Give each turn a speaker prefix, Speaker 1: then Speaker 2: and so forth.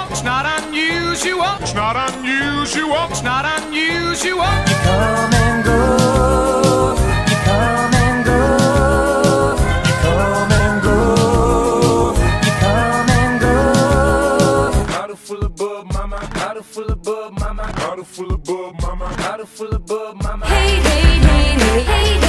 Speaker 1: It's not unusual. It's not unusual. It's not unusual.
Speaker 2: You come and go. You come and go. You come and go. You come and go.
Speaker 3: Bottle full of bub, mama. Bottle full of bub, mama. Bottle full of bub, mama. Bottle full of bub, mama.
Speaker 4: Hey, hey, hey, hey, hey.